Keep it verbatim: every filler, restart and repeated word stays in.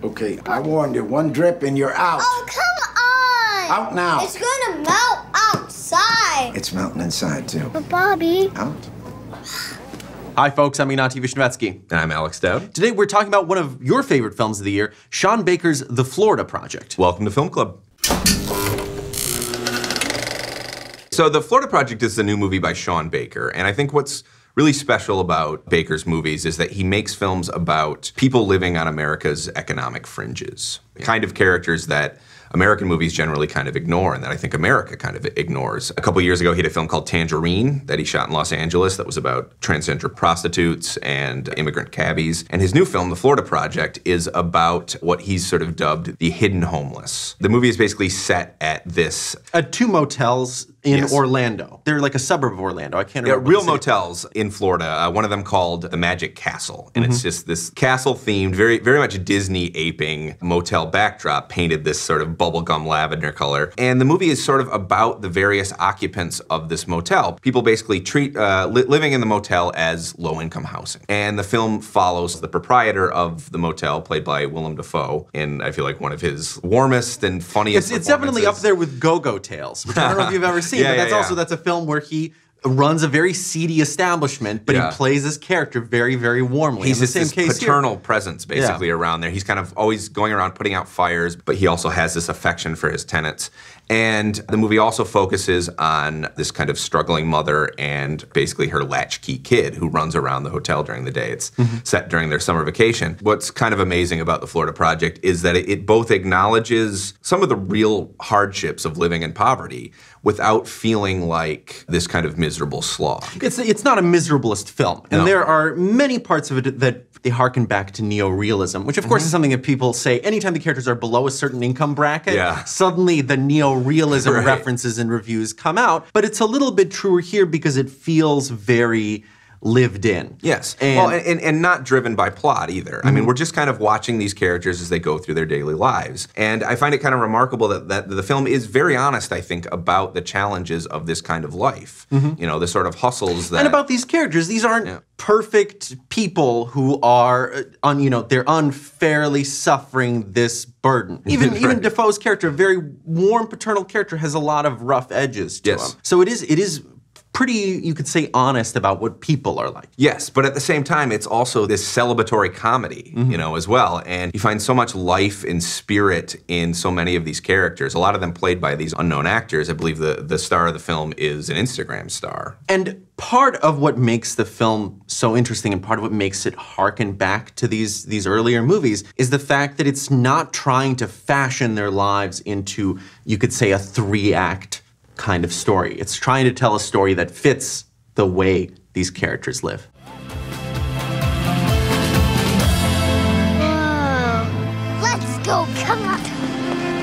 Okay, I warned you. One drip and you're out. Oh, come on! Out now. It's gonna melt outside. It's melting inside, too. But Bobby... Out. Hi, folks. I'm Ignatiy Vishnevetsky. And I'm Alex Dowd. Today, we're talking about one of your favorite films of the year, Sean Baker's The Florida Project. Welcome to Film Club. So The Florida Project is the new movie by Sean Baker, and I think what's really special about Baker's movies is that he makes films about people living on America's economic fringes. The kind of characters that American movies generally kind of ignore and that I think America kind of ignores. A couple years ago, he had a film called Tangerine that he shot in Los Angeles that was about transgender prostitutes and immigrant cabbies. And his new film, The Florida Project, is about what he's sort of dubbed the hidden homeless. The movie is basically set at this... At two motels in Yes. Orlando. They're like a suburb of Orlando. I can't Yeah, remember. real the city. motels in Florida. Uh, one of them called the Magic Castle, and it's just this castle-themed, very, very much Disney aping motel backdrop, painted this sort of bubblegum lavender color. And the movie is sort of about the various occupants of this motel. People basically treat uh, li living in the motel as low-income housing. And the film follows the proprietor of the motel, played by Willem Dafoe, in I feel like one of his warmest and funniest. It's, it's definitely up performances. there with Go-Go Tales, which I don't know if you've ever seen, Yeah, but that's yeah, also yeah. that's a film where he runs a very seedy establishment, but Yeah. he plays his character very, very warmly. He's In the just same this case here. paternal presence basically around there. He's kind of always going around putting out fires, but he also has this affection for his tenants. And the movie also focuses on this kind of struggling mother and basically her latchkey kid who runs around the hotel during the day. It's Mm-hmm. set during their summer vacation. What's kind of amazing about the Florida Project is that it, it both acknowledges some of the real hardships of living in poverty without feeling like this kind of miserable slog. It's it's not a miserablest film, and No. there are many parts of it that they harken back to neo-realism, which of course is something that people say anytime the characters are below a certain income bracket, Yeah. suddenly the neo-realism Right. references and reviews come out. But it's a little bit truer here because it feels very lived in. Yes, And- well, and, and, and not driven by plot either. I mean, we're just kind of watching these characters as they go through their daily lives. And I find it kind of remarkable that, that the film is very honest, I think, about the challenges of this kind of life. You know, the sort of hustles that... And about these characters, these aren't Yeah. perfect people who are, uh, un, you know, they're unfairly suffering this burden. Even even Right. Defoe's character, a very warm paternal character, has a lot of rough edges to Yes. him. So it is it is pretty, you could say, honest about what people are like. Yes, but at the same time, it's also this celebratory comedy, you know, as well. And you find so much life and spirit in so many of these characters, a lot of them played by these unknown actors. I believe the, the star of the film is an Instagram star. And part of what makes the film so interesting and part of what makes it harken back to these, these earlier movies is the fact that it's not trying to fashion their lives into, you could say, a three-act kind of story. It's trying to tell a story that fits the way these characters live. Whoa. Let's go, come on.